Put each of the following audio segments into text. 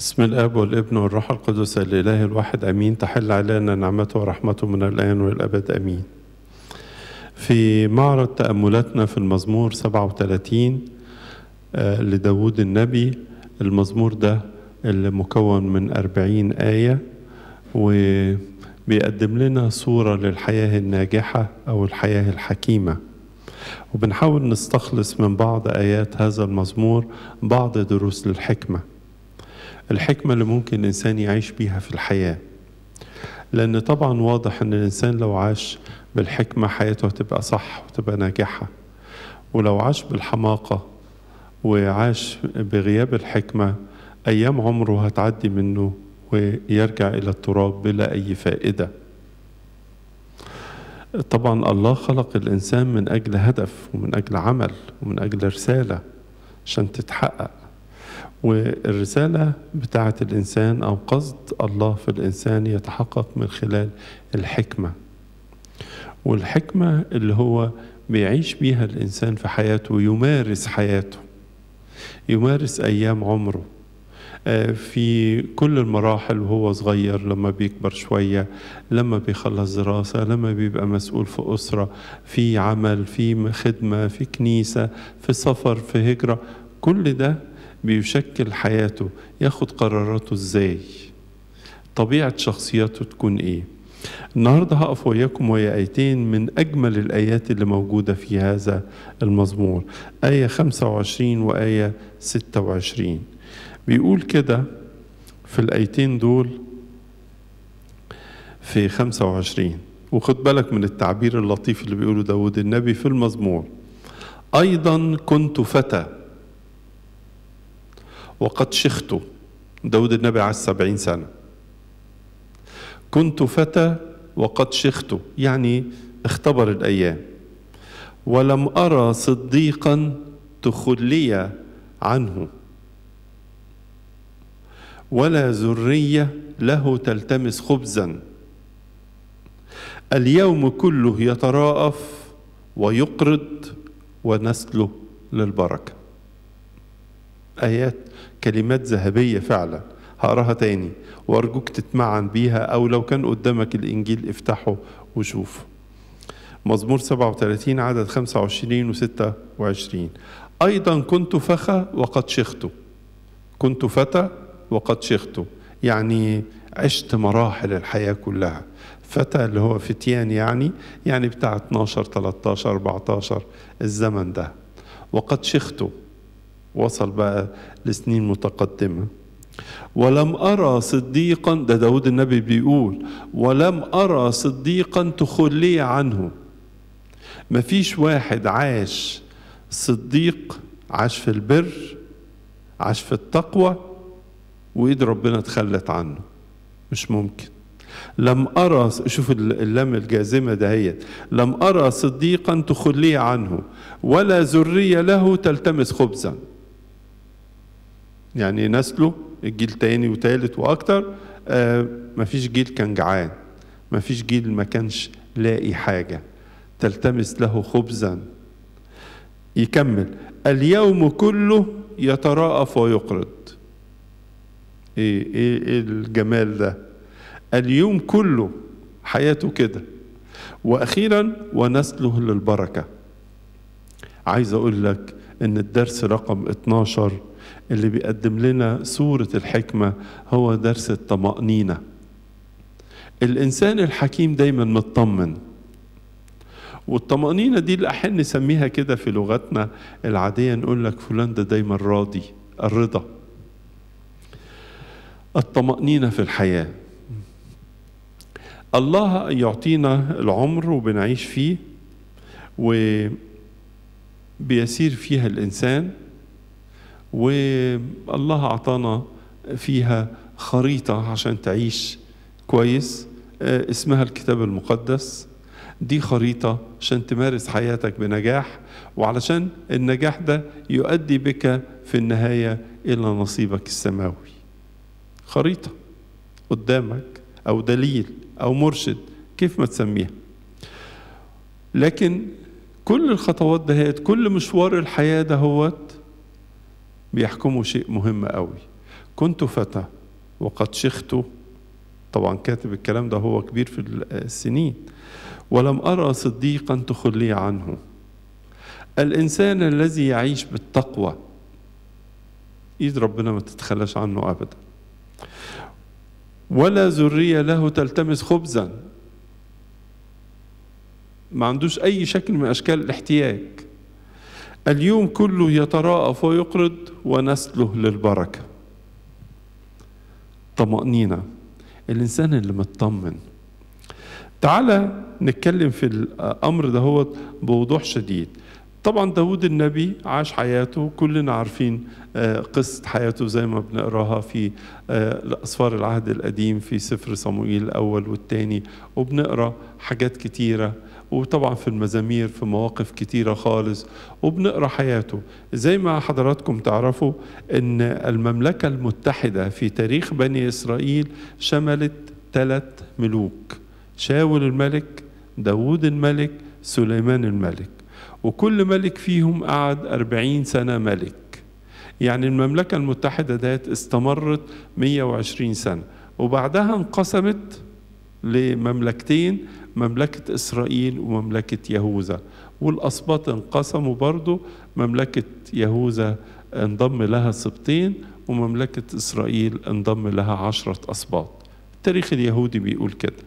بسم الآب والابن والروح القدس الإله الواحد أمين. تحل علينا نعمته ورحمته من الآن والأبد أمين. في معرض تأملاتنا في المزمور 37 لداود النبي، المزمور ده اللي مكون من 40 آية، وبيقدم لنا صورة للحياة الناجحة أو الحياة الحكيمة، وبنحاول نستخلص من بعض آيات هذا المزمور بعض دروس للحكمة، الحكمة اللي ممكن الإنسان يعيش بيها في الحياة. لأن طبعا واضح أن الإنسان لو عاش بالحكمة حياته هتبقى صح وتبقى ناجحة، ولو عاش بالحماقة وعاش بغياب الحكمة أيام عمره هتعدي منه ويرجع إلى التراب بلا أي فائدة. طبعا الله خلق الإنسان من أجل هدف ومن أجل عمل ومن أجل رسالة عشان تتحقق، والرسالة بتاعة الإنسان أو قصد الله في الإنسان يتحقق من خلال الحكمة، والحكمة اللي هو بيعيش بيها الإنسان في حياته ويمارس حياته، يمارس أيام عمره في كل المراحل، وهو صغير، لما بيكبر شوية، لما بيخلص دراسة، لما بيبقى مسؤول في أسرة، في عمل، في خدمة، في كنيسة، في سفر، في هجرة، كل ده بيشكل حياته. ياخد قراراته ازاي، طبيعة شخصيته تكون ايه. النهاردة هقف وياكم ويا آيتين من أجمل الآيات اللي موجودة في هذا المزمور، آية 25 وآية 26. بيقول كده في الآيتين دول في 25، وخد بالك من التعبير اللطيف اللي بيقوله داود النبي في المزمور: أيضا كنت فتى وقد شخت. داود النبي عاش 70 سنة. كنت فتى وقد شخت يعني اختبر الأيام. ولم أرى صديقا تخلي عنه، ولا ذرية له تلتمس خبزا. اليوم كله يتراءف ويقرض ونسله للبركة. آيات كلمات ذهبية فعلا. هقراها تاني وأرجوك تتمعن بيها، أو لو كان قدامك الإنجيل افتحه وشوف. مزمور 37 عدد 25 و 26. أيضا كنت فخا وقد شخت. كنت فتى وقد شخت يعني عشت مراحل الحياة كلها. فتى اللي هو فتيان، يعني بتاع 12 13 14 الزمن ده. وقد شخت وصل بقى لسنين متقدمة. ولم أرى صديقا، ده داود النبي بيقول: ولم أرى صديقا تخلي عنه. مفيش واحد عاش صديق، عاش في البر، عاش في التقوى، وإيد ربنا تخلت عنه. مش ممكن. لم أرى، شوف اللام الجازمة دهيت، لم أرى صديقا تخلي عنه ولا ذرية له تلتمس خبزا. يعني نسله الجيل تاني وتالت وأكتر، مفيش جيل كان جعان، مفيش جيل ما كانش لاقي حاجة تلتمس له خبزا. يكمل: اليوم كله يتراءف ويقرض. ايه الجمال ده! اليوم كله حياته كده. وأخيرا ونسله للبركة. عايز أقول لك إن الدرس رقم 12 اللي بيقدم لنا صورة الحكمة هو درس الطمأنينة. الإنسان الحكيم دايما مطمن، والطمأنينة دي اللي أحيانا نسميها كده في لغتنا العادية، نقول لك فلان ده دايما راضي، الرضا، الطمأنينة في الحياة. الله يعطينا العمر وبنعيش فيه وبيسير فيها الإنسان، والله أعطانا فيها خريطة عشان تعيش كويس، اسمها الكتاب المقدس. دي خريطة عشان تمارس حياتك بنجاح، وعلشان النجاح ده يؤدي بك في النهاية إلى نصيبك السماوي. خريطة قدامك أو دليل أو مرشد، كيف ما تسميها. لكن كل الخطوات دهيت، كل مشوار الحياة دهوت بيحكموا شيء مهم قوي. كنت فتى وقد شخت. طبعا كاتب الكلام ده هو كبير في السنين. ولم أرى صديقا تخلي عنه. الإنسان الذي يعيش بالتقوى إيد ربنا ما تتخلاش عنه أبدا. ولا ذرية له تلتمس خبزا، ما عندوش أي شكل من أشكال الاحتياج. اليوم كله يتراءف ويقرض ونسله للبركة. طمأنينة، الإنسان اللي مطمن. تعالى نتكلم في الأمر ده هو بوضوح شديد. طبعا داود النبي عاش حياته، كلنا عارفين قصة حياته زي ما بنقراها في أسفار العهد القديم في سفر صموئيل الأول والثاني، وبنقرأ حاجات كتيرة، وطبعا في المزامير في مواقف كتيرة خالص، وبنقرأ حياته. زي ما حضراتكم تعرفوا أن المملكة المتحدة في تاريخ بني إسرائيل شملت 3 ملوك: شاول الملك، داود الملك، سليمان الملك. وكل ملك فيهم قعد 40 سنة ملك. يعني المملكة المتحدة ديت استمرت 120 سنة، وبعدها انقسمت لمملكتين: مملكة إسرائيل ومملكة يهوذا. والأسباط انقسموا برضو، مملكة يهوذا انضم لها سبطين، ومملكة إسرائيل انضم لها 10 أسباط. التاريخ اليهودي بيقول كده.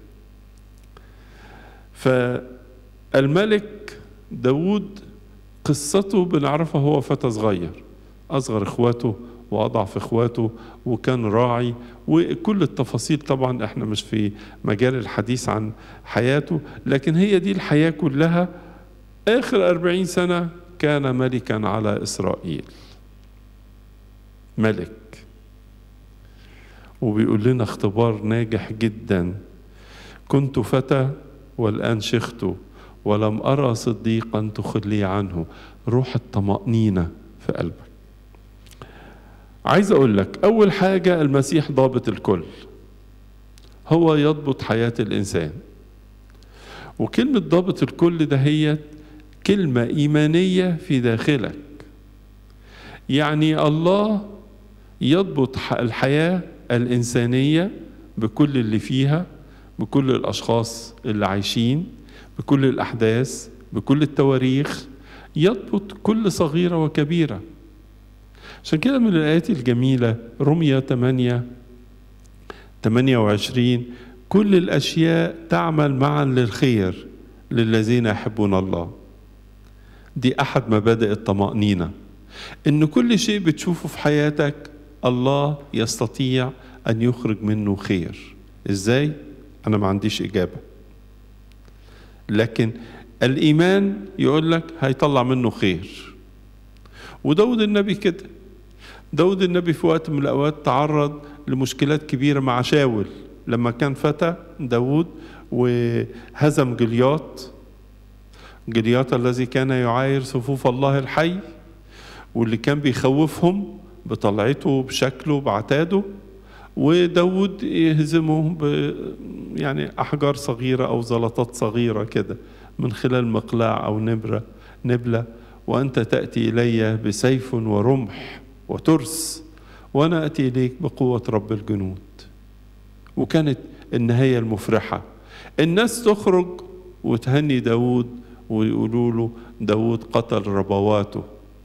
فالملك داود قصته بنعرفها، هو فتى صغير، أصغر إخواته وأضعف إخواته، وكان راعي، وكل التفاصيل طبعا احنا مش في مجال الحديث عن حياته، لكن هي دي الحياة كلها. آخر 40 سنة كان ملكا على إسرائيل، ملك. وبيقول لنا اختبار ناجح جدا: كنت فتى والآن شخت ولم أرى صديقا تخلي عنه. روح الطمأنينة في قلبك. عايز أقول لك أول حاجة، المسيح ضابط الكل، هو يضبط حياة الإنسان. وكلمة ضابط الكل ده هي كلمة إيمانية في داخلك. يعني الله يضبط الحياة الإنسانية بكل اللي فيها، بكل الأشخاص اللي عايشين، بكل الأحداث، بكل التواريخ، يضبط كل صغيرة وكبيرة. عشان كده من الآيات الجميلة رمية 8:28: كل الأشياء تعمل معا للخير للذين يحبون الله. دي أحد مبادئ الطمأنينة، إن كل شيء بتشوفه في حياتك الله يستطيع أن يخرج منه خير. إزاي؟ أنا ما عنديش إجابة، لكن الإيمان يقول لك هيطلع منه خير. وداود النبي كده. داود النبي في وقت من الأوقات تعرض لمشكلات كبيرة مع شاول لما كان فتى داود، وهزم جليات الذي كان يعاير صفوف الله الحي، واللي كان بيخوفهم بطلعته بشكله بعتاده. وداود يهزمهم يعني أحجار صغيرة أو زلطات صغيرة كده من خلال مقلاع أو نبلة. وأنت تأتي إلي بسيف ورمح وترس، وأنا أتي إليك بقوة رب الجنود. وكانت النهاية المفرحة، الناس تخرج وتهني داود ويقولوا له داود قتل ربواته،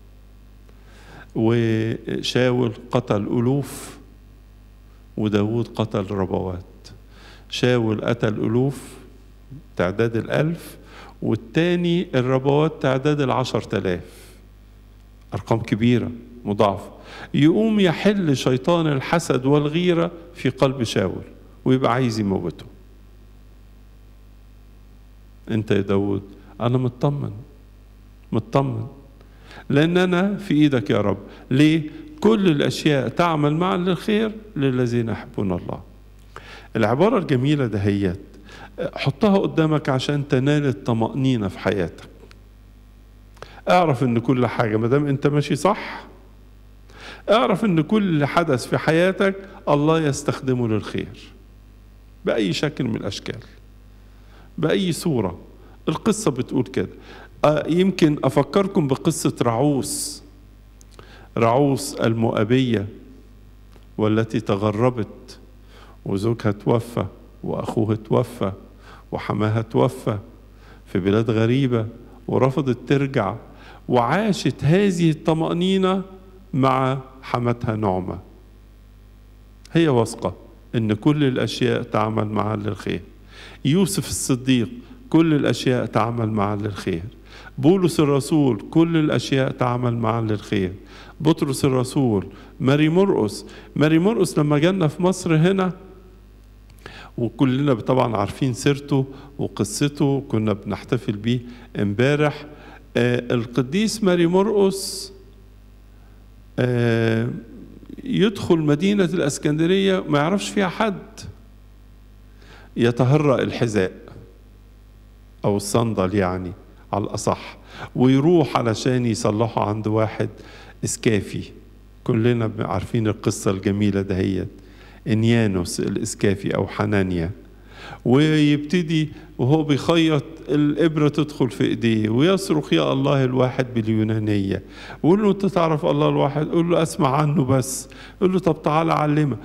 وشاول قتل ألوف وداود قتل ربوات. شاول قتل ألوف تعداد 1000، والتاني الربوات تعداد 10,000. أرقام كبيرة مضاعفة. يقوم يحل شيطان الحسد والغيرة في قلب شاول ويبقى عايز يموته. انت يا داود انا مطمن لان انا في ايدك يا رب. ليه؟ كل الاشياء تعمل معا للخير للذين يحبون الله. العبارة الجميلة دهيت حطها قدامك عشان تنال الطمأنينة في حياتك. اعرف ان كل حاجة مادام انت ماشي صح، اعرف ان كل حدث في حياتك الله يستخدمه للخير بأي شكل من الأشكال، بأي صورة. القصة بتقول كده. يمكن أفكركم بقصة رعوس المؤبية والتي تغربت وزوجها توفى وأخوها توفى وحماها توفى في بلاد غريبة ورفضت ترجع، وعاشت هذه الطمأنينة مع حماتها نعمة. هي واثقة إن كل الأشياء تعمل معا للخير. يوسف الصديق كل الأشياء تعمل معا للخير. بولس الرسول كل الأشياء تعمل معا للخير. بطرس الرسول، ماري مرقس لما جانا في مصر هنا، وكلنا طبعا عارفين سيرته وقصته، كنا بنحتفل بيه امبارح. القديس ماري مرقس يدخل مدينة الإسكندرية ما يعرفش فيها حد، يتهرأ الحذاء أو الصندل يعني على الأصح، ويروح علشان يصلحه عند واحد إسكافي. كلنا عارفين القصة الجميلة دهيت، إنيانوس الإسكافي أو حنانيا. ويبتدي وهو بيخيط الإبرة تدخل في إيديه ويصرخ يا الله الواحد باليونانية، ويقول له أنت تعرف الله الواحد؟ يقول له أسمع عنه بس. يقول له طب تعالى علمه.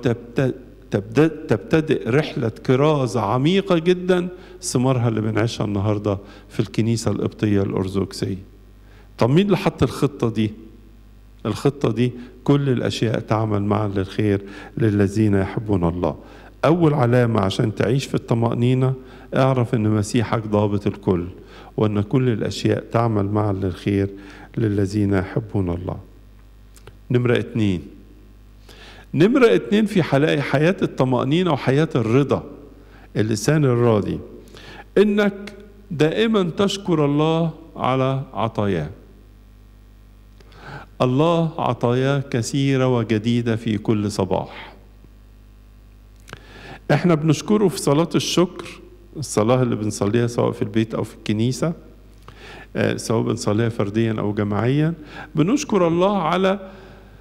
وتبتدئ رحلة كرازة عميقة جدا، ثمارها اللي بنعيشها النهاردة في الكنيسة القبطية الأرثوذكسية. طب مين اللي حط الخطة دي؟ الخطة دي كل الأشياء تعمل معا للخير للذين يحبون الله. أول علامة عشان تعيش في الطمأنينة، اعرف أن مسيحك ضابط الكل، وأن كل الأشياء تعمل معا للخير للذين يحبون الله. نمرة 2 في حياة الطمأنينة وحياة الرضا، اللسان الراضي، إنك دائما تشكر الله على عطاياه. الله عطاياه كثيرة وجديدة في كل صباح. احنا بنشكره في صلاة الشكر، الصلاة اللي بنصليها سواء في البيت أو في الكنيسة، سواء بنصليها فرديا أو جماعيا. بنشكر الله على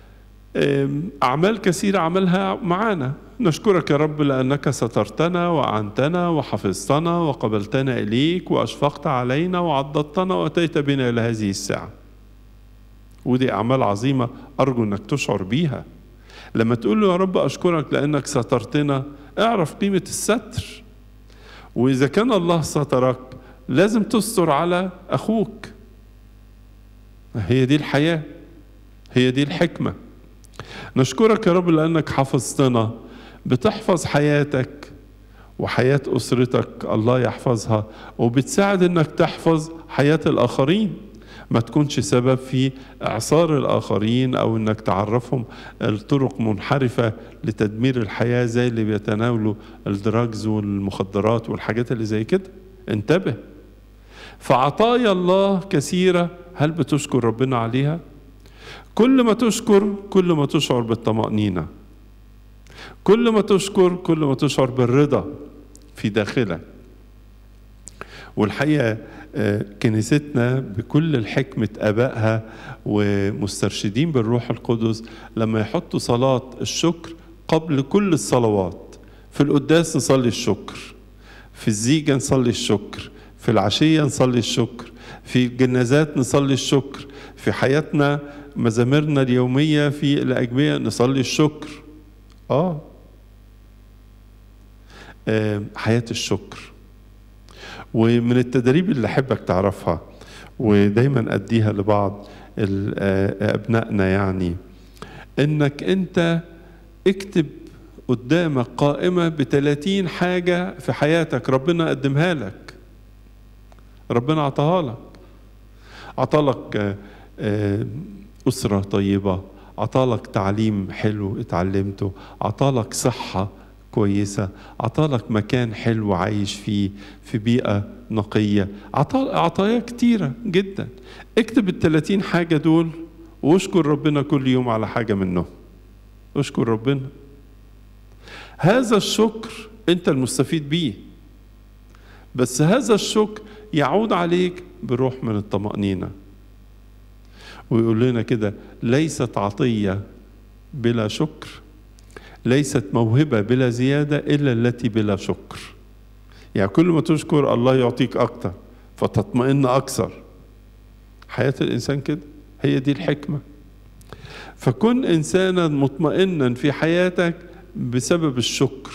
أعمال كثيرة عملها معانا. نشكرك يا رب لأنك سترتنا وأعنتنا وحفظتنا وقبلتنا إليك وأشفقت علينا وعضدتنا وأتيت بنا إلى هذه الساعة. ودي أعمال عظيمة أرجو أنك تشعر بيها. لما تقول له يا رب أشكرك لأنك سترتنا، اعرف قيمة الستر. وإذا كان الله سترك لازم تستر على أخوك. هي دي الحياة، هي دي الحكمة. نشكرك يا رب لأنك حفظتنا، بتحفظ حياتك وحياة أسرتك الله يحفظها، وبتساعد أنك تحفظ حياة الآخرين، ما تكونش سبب في إعصار الآخرين أو أنك تعرفهم الطرق منحرفة لتدمير الحياة زي اللي بيتناولوا الدراجز والمخدرات والحاجات اللي زي كده. انتبه. فعطايا الله كثيرة، هل بتشكر ربنا عليها؟ كل ما تشكر كل ما تشعر بالطمأنينة، كل ما تشكر كل ما تشعر بالرضا في داخلك. والحقيقة كنيستنا بكل الحكمة آبائها ومسترشدين بالروح القدس لما يحطوا صلاة الشكر قبل كل الصلوات. في القداس نصلي الشكر، في الزيجة نصلي الشكر، في العشية نصلي الشكر، في الجنازات نصلي الشكر، في حياتنا مزامرنا اليومية في الأجبية نصلي الشكر. حياة الشكر. ومن التدريب اللي أحبك تعرفها ودايما أديها لبعض أبنائنا، يعني إنك أنت اكتب قدامك قائمة ب30 حاجة في حياتك ربنا قدمها لك، ربنا عطاها لك. عطالك أسرة طيبة، عطالك تعليم حلو اتعلمته، عطالك صحة كويسة، عطالك مكان حلو عايش فيه في بيئة نقية، عطايا كتيرة جدا. اكتب ال30 حاجة دول واشكر ربنا كل يوم على حاجة منهم. اشكر ربنا. هذا الشكر انت المستفيد بيه، بس هذا الشكر يعود عليك بروح من الطمأنينة. ويقول لنا كده: ليست عطية بلا شكر، ليست موهبة بلا زيادة إلا التي بلا شكر. يعني كل ما تشكر الله يعطيك أكتر فتطمئن أكثر. حياة الإنسان كده، هي دي الحكمة. فكن إنسانا مطمئنا في حياتك بسبب الشكر.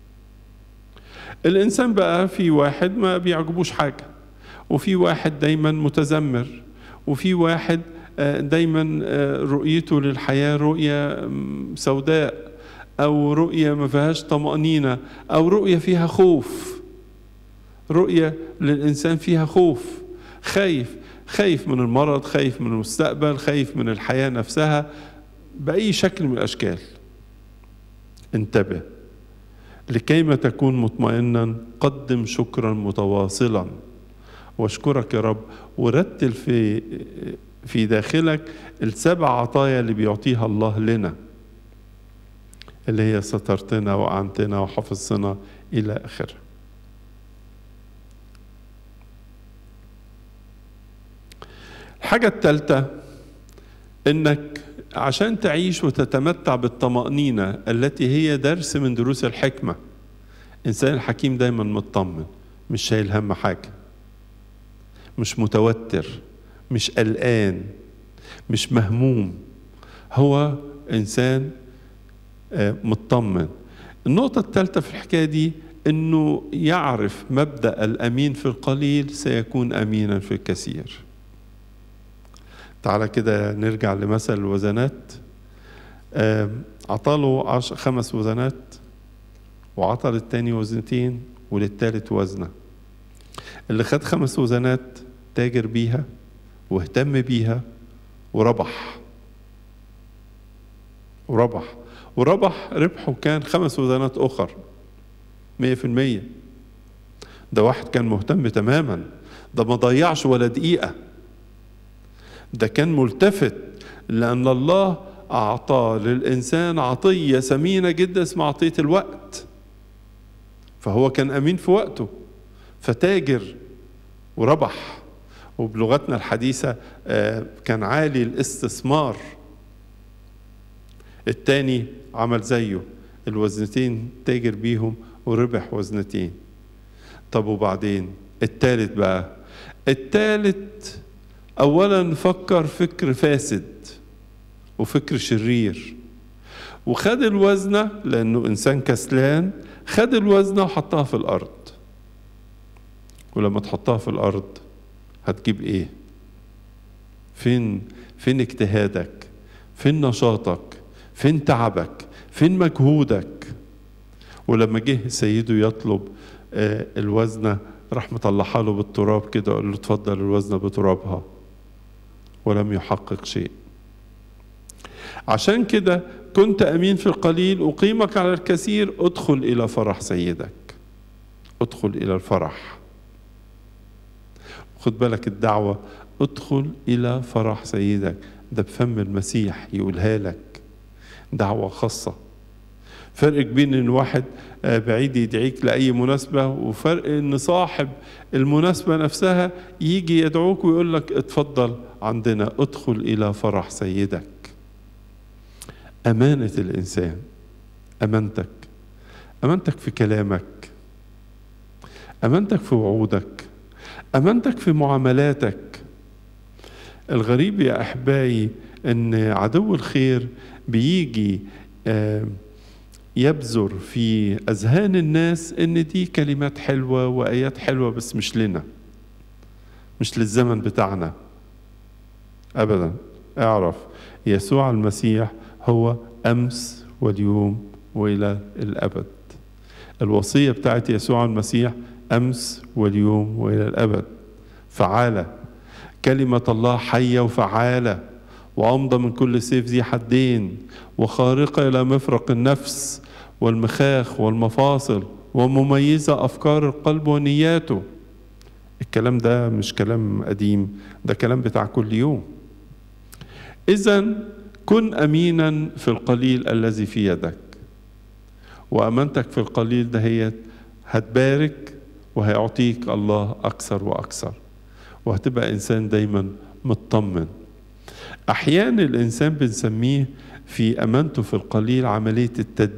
الإنسان بقى في واحد ما بيعجبوش حاجة، وفي واحد دايما متذمر، وفي واحد دايما رؤيته للحياة رؤية سوداء، أو رؤية ما فيهاش طمأنينة، أو رؤية فيها خوف، رؤية للإنسان فيها خوف، خايف من المرض، خايف من المستقبل، خايف من الحياة نفسها بأي شكل من الأشكال. انتبه، لكيما تكون مطمئنا قدم شكرا متواصلا، واشكرك يا رب، ورتل في داخلك ال7 عطايا اللي بيعطيها الله لنا، اللي هي سترتنا وأعنتنا وحفظتنا إلى آخره. الحاجة الثالثة، إنك عشان تعيش وتتمتع بالطمأنينة التي هي درس من دروس الحكمة. إنسان الحكيم دايما مطمن، مش شايل هم حاجة، مش متوتر، مش قلقان، مش مهموم، هو إنسان مطمن. النقطة الثالثة في الحكاية دي إنه يعرف مبدأ الأمين في القليل سيكون أمينا في الكثير. تعالى كده نرجع لمثل الوزنات. عطاله 5 وزنات، وعطى للتاني وزنتين، وللتالت وزنة. اللي خد 5 وزنات تاجر بيها واهتم بيها وربح ربحه كان 5 وزنات أخر 100%. ده واحد كان مهتم تماما، ده ما ضيعش ولا دقيقة، ده كان ملتفت، لأن الله أعطى للإنسان عطية ثمينة جدا اسمها عطية الوقت. فهو كان أمين في وقته، فتاجر وربح. وبلغتنا الحديثة كان عالي الاستثمار. التاني عمل زيه، الوزنتين تاجر بيهم وربح وزنتين. طب وبعدين التالت بقى، التالت أولا فكر فكر فاسد وفكر شرير، وخد الوزنة لأنه إنسان كسلان، خد الوزنة وحطها في الأرض. ولما تحطها في الأرض هتجيب إيه؟ فين اجتهادك؟ فين نشاطك؟ فين تعبك؟ فين مجهودك؟ ولما جه سيده يطلب الوزنة، راح مطلعها له بالتراب كده، قال له اتفضل الوزنة بترابها، ولم يحقق شيء. عشان كده كنت أمين في القليل أقيمك على الكثير، ادخل إلى فرح سيدك، ادخل إلى الفرح. خد بالك الدعوة ادخل إلى فرح سيدك، ده بفم المسيح يقولها لك، دعوة خاصة. فرق بين ان واحد بعيد يدعيك لأي مناسبة، وفرق ان صاحب المناسبة نفسها يجي يدعوك ويقول لك اتفضل عندنا، ادخل إلى فرح سيدك. أمانة الإنسان، أمانتك في كلامك، أمانتك في وعودك، أمانتك في معاملاتك. الغريب يا أحبائي أن عدو الخير بيجي يبذر في أذهان الناس أن دي كلمات حلوة وآيات حلوة، بس مش لنا، مش للزمن بتاعنا أبدا. اعرف يسوع المسيح هو أمس واليوم وإلى الأبد. الوصية بتاعت يسوع المسيح أمس واليوم وإلى الأبد، فعالة. كلمة الله حية وفعالة، وأمضى من كل سيف ذي حدين، وخارقة إلى مفرق النفس والمخاخ والمفاصل، ومميزة أفكار القلب ونياته. الكلام ده مش كلام قديم، ده كلام بتاع كل يوم. إذن كن أمينا في القليل الذي في يدك، وأمانتك في القليل ده هي هتبارك وهيعطيك الله أكثر وأكثر، وهتبقى إنسان دايما مطمن. أحيانا الإنسان بنسميه في أمانته في القليل عملية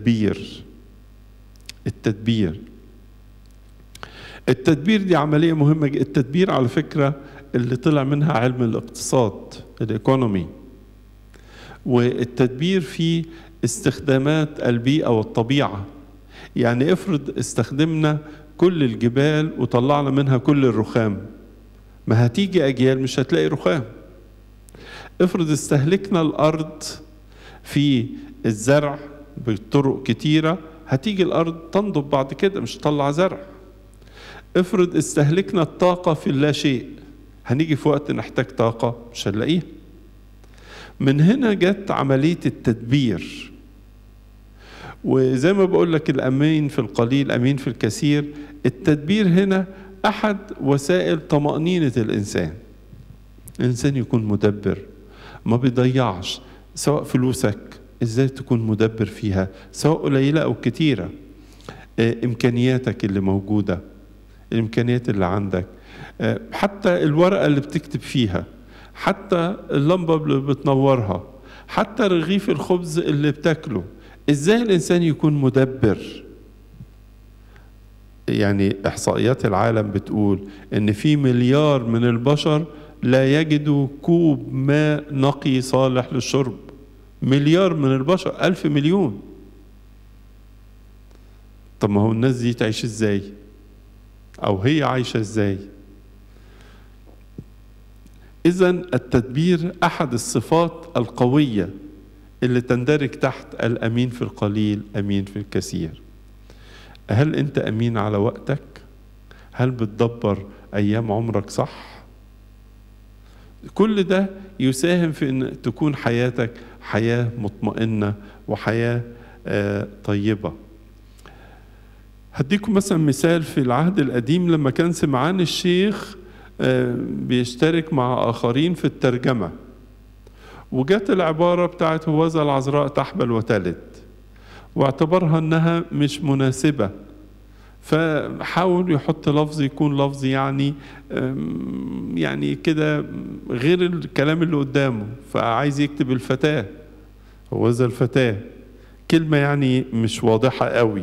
التدبير دي عملية مهمة. التدبير على فكرة اللي طلع منها علم الاقتصاد، الإيكونومي، والتدبير فيه استخدامات البيئة والطبيعة. يعني افرض استخدمنا كل الجبال وطلعنا منها كل الرخام، ما هتيجي أجيال مش هتلاقي رخام. افرض استهلكنا الأرض في الزرع بطرق كتيرة، هتيجي الأرض تنضب بعد كده مش تطلع زرع. افرض استهلكنا الطاقة في اللا شيء، هنيجي في وقت نحتاج طاقة مش هنلاقيها. من هنا جت عملية التدبير. وزي ما بقول لك الأمين في القليل أمين في الكثير، التدبير هنا أحد وسائل طمأنينة الإنسان. الإنسان يكون مدبر، ما بيضيعش، سواء فلوسك إزاي تكون مدبر فيها، سواء قليلة أو كتيرة. إمكانياتك اللي موجودة، الإمكانيات اللي عندك، حتى الورقة اللي بتكتب فيها، حتى اللمبة اللي بتنورها، حتى رغيف الخبز اللي بتاكله. إزاي الإنسان يكون مدبر؟ يعني إحصائيات العالم بتقول إن في 1 مليار من البشر لا يجدوا كوب ماء نقي صالح للشرب. 1 مليار من البشر، 1000 مليون. طب ما هو الناس دي تعيش إزاي؟ أو هي عايشة إزاي؟ إذن التدبير أحد الصفات القوية اللي تندرج تحت الأمين في القليل أمين في الكثير. هل أنت أمين على وقتك؟ هل بتدبر أيام عمرك صح؟ كل ده يساهم في أن تكون حياتك حياة مطمئنة وحياة طيبة. هديكم مثلا مثال في العهد القديم لما كان سمعان الشيخ بيشترك مع آخرين في الترجمة، وجت العبارة بتاعت هوذا العذراء تحبل وتلد، واعتبرها انها مش مناسبة، فحاول يحط لفظ يكون لفظ يعني كده غير الكلام اللي قدامه، فعايز يكتب الفتاة، هوذا الفتاة، كلمة يعني مش واضحة قوي.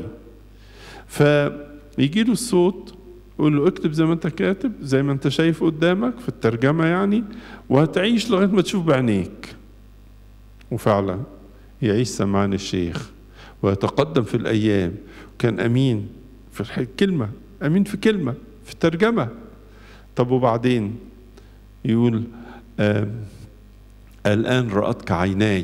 فيجي له الصوت يقول له اكتب زي ما انت كاتب، زي ما انت شايف قدامك في الترجمة يعني، وهتعيش لغاية ما تشوف بعينيك. وفعلا يعيش سمعان الشيخ ويتقدم في الأيام، كان أمين في الكلمة، أمين في كلمة في الترجمة. طب وبعدين يقول الآن رأتك عيناي،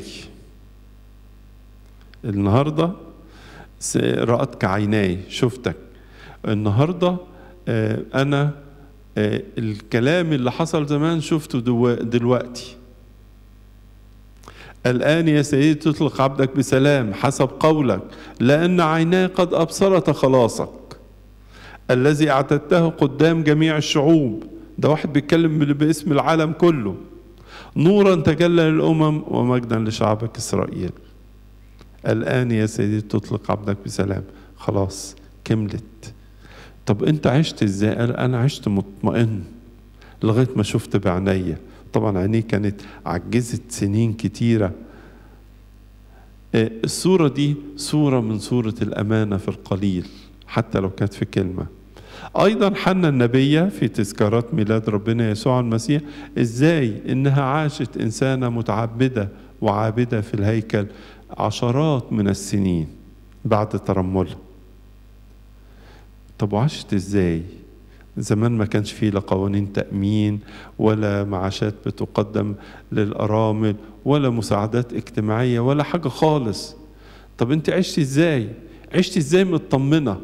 النهاردة رأتك عيناي، شفتك النهاردة. أنا الكلام اللي حصل زمان شفته دلوقتي. الآن يا سيدي تطلق عبدك بسلام حسب قولك، لأن عيناي قد أبصرت خلاصك الذي أعتدته قدام جميع الشعوب. ده واحد بيتكلم باسم العالم كله. نورا تجلى للأمم ومجدا لشعبك إسرائيل. الآن يا سيدي تطلق عبدك بسلام، خلاص كملت. طب أنت عشت إزاي؟ قال أنا عشت مطمئن لغاية ما شفت بعينيا. طبعا عينيه كانت عجزت سنين كتيرة. الصورة دي صورة من صورة الأمانة في القليل حتى لو كانت في كلمة. أيضا حنا النبية في تذكارات ميلاد ربنا يسوع المسيح إزاي إنها عاشت إنسانة متعبدة وعابدة في الهيكل عشرات من السنين بعد ترملها. طب وعاشت إزاي؟ زمان ما كانش فيه لا قوانين تأمين ولا معاشات بتقدم للأرامل ولا مساعدات اجتماعية ولا حاجة خالص. طب انت عشت ازاي؟ عشت ازاي مطمنة؟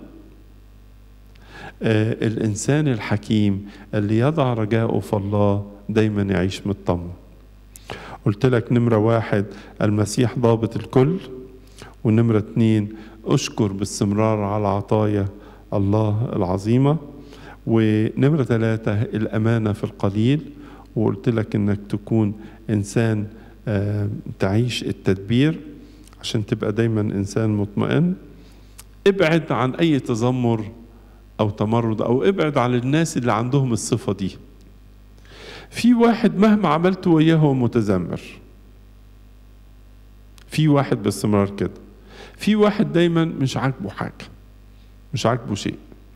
الإنسان الحكيم اللي يضع رجاءه في الله دايما يعيش مطمن. قلت لك نمرة 1 المسيح ضابط الكل، ونمرة 2 أشكر باستمرار على عطايا الله العظيمة، ونمرة 3 الأمانة في القليل. وقلت لك إنك تكون إنسان تعيش التدبير عشان تبقى دايما إنسان مطمئن. ابعد عن أي تذمر أو تمرد، أو ابعد عن الناس اللي عندهم الصفة دي. في واحد مهما عملت وياه هو متذمر، في واحد باستمرار كده، في واحد دايما مش عاجبه حاجة، مش عاجبه شيء.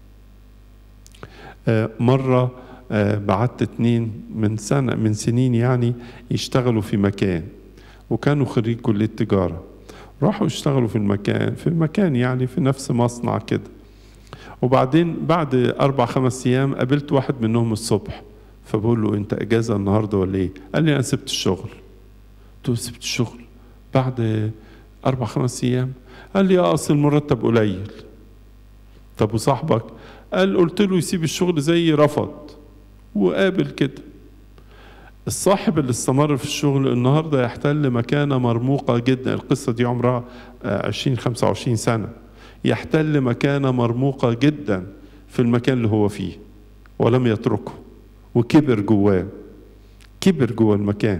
مرة بعت 2 من سنين يعني يشتغلوا في مكان، وكانوا خريج كلية تجارة، راحوا يشتغلوا في المكان يعني في نفس مصنع كده. وبعدين بعد 4-5 أيام قابلت واحد منهم الصبح، فبقول له انت اجازة النهاردة ولا ايه؟ قال لي انا سبت الشغل. قلت له سبت الشغل بعد 4-5 أيام؟ قال لي اصل المرتب قليل. طب وصاحبك؟ قلت له يسيب الشغل زي رفض وقابل كده. الصاحب اللي استمر في الشغل النهاردة يحتل مكانة مرموقة جدا، القصة دي عمرها 20-25 سنة، يحتل مكانة مرموقة جدا في المكان اللي هو فيه ولم يتركه، وكبر جواه، كبر جوه المكان،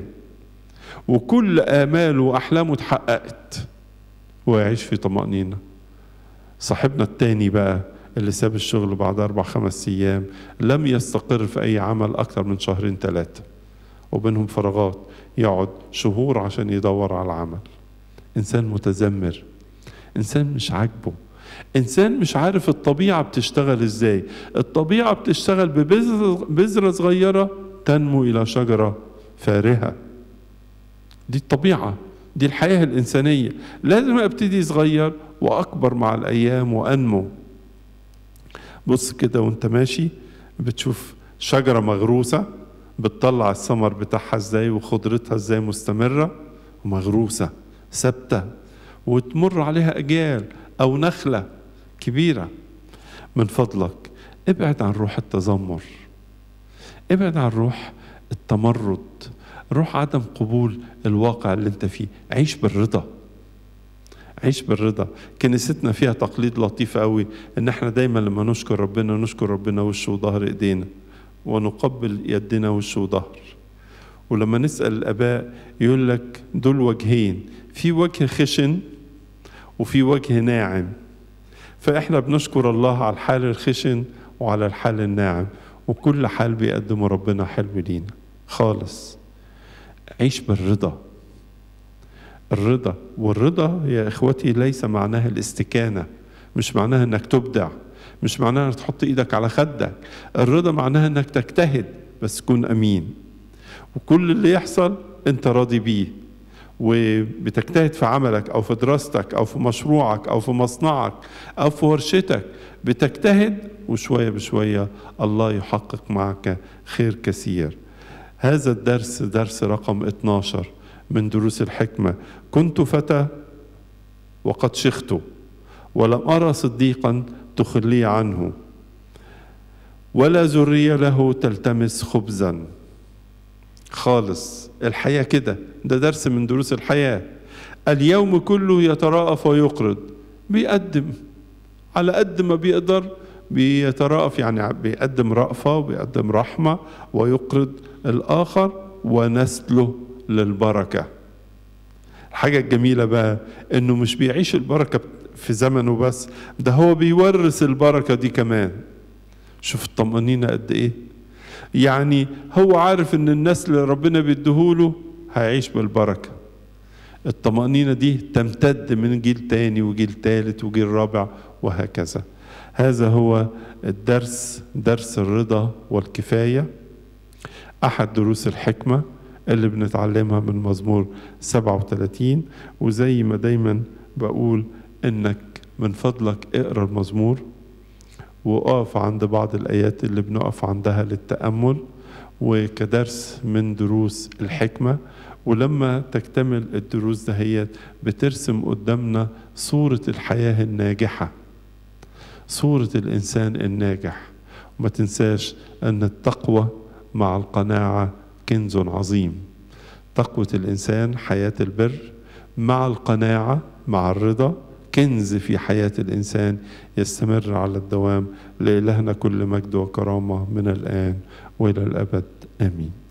وكل آماله وأحلامه اتحققت ويعيش في طمأنينة. صاحبنا التاني بقى اللي ساب الشغل بعد 4-5 أيام لم يستقر في أي عمل أكتر من 2-3 وبينهم فراغات، يقعد شهور عشان يدور على العمل. إنسان متذمر، إنسان مش عاجبه، إنسان مش عارف الطبيعة بتشتغل إزاي. الطبيعة بتشتغل ببذرة صغيرة تنمو إلى شجرة فارهة. دي الطبيعة، دي الحياة الإنسانية. لازم أبتدي صغير وأكبر مع الأيام وأنمو. بص كده وانت ماشي بتشوف شجرة مغروسة بتطلع الثمر بتاعها ازاي وخضرتها ازاي مستمرة ومغروسة ثابتة، وتمر عليها أجيال، أو نخلة كبيرة. من فضلك ابعد عن روح التذمر، ابعد عن روح التمرد، روح عدم قبول الواقع اللي انت فيه. عيش بالرضا، عيش بالرضا. كنيستنا فيها تقليد لطيف قوي ان احنا دايما لما نشكر ربنا وش وظهر ايدينا، ونقبل يدنا وش وظهر. ولما نسأل الآباء يقول لك دول وجهين، في وجه خشن وفي وجه ناعم. فإحنا بنشكر الله على الحال الخشن وعلى الحال الناعم، وكل حال بيقدمه ربنا حلو لينا خالص. عيش بالرضا. الرضا، والرضا يا إخوتي ليس معناها الاستكانة، مش معناها انك تبدع، مش معناها انك تحط ايدك على خدك. الرضا معناها انك تجتهد بس تكون امين، وكل اللي يحصل انت راضي بيه، وبتجتهد في عملك او في دراستك او في مشروعك او في مصنعك او في ورشتك، بتجتهد وشوية بشوية الله يحقق معك خير كثير. هذا الدرس درس رقم 12 من دروس الحكمة. كنت فتى وقد شخت ولم أرى صديقا تخلي عنه، ولا ذرية له تلتمس خبزا. خالص الحياة كده، ده درس من دروس الحياة. اليوم كله يتراءف ويقرض، بيقدم على قد ما بيقدر، بيتراءف يعني بيقدم رأفة وبيقدم رحمة ويقرض الآخر ونسله للبركة. الحاجة الجميلة بقى انه مش بيعيش البركة في زمنه بس، ده هو بيورث البركة دي كمان. شوف الطمأنينة قد ايه، يعني هو عارف ان النسل اللي ربنا بيديهوله هيعيش بالبركة. الطمأنينة دي تمتد من جيل تاني وجيل تالت وجيل رابع وهكذا. هذا هو الدرس، درس الرضا والكفاية، أحد دروس الحكمة اللي بنتعلمها من مزمور 37. وزي ما دايما بقول إنك من فضلك اقرأ المزمور وقف عند بعض الآيات اللي بنقف عندها للتأمل وكدرس من دروس الحكمة. ولما تكتمل الدروس دهيت بترسم قدامنا صورة الحياة الناجحة، صورة الإنسان الناجح. وما تنساش أن التقوى مع القناعة كنز عظيم. تقوى الإنسان حياة البر مع القناعة مع الرضا، كنز في حياة الإنسان يستمر على الدوام. لإلهنا كل مجد وكرامة من الآن وإلى الأبد، آمين.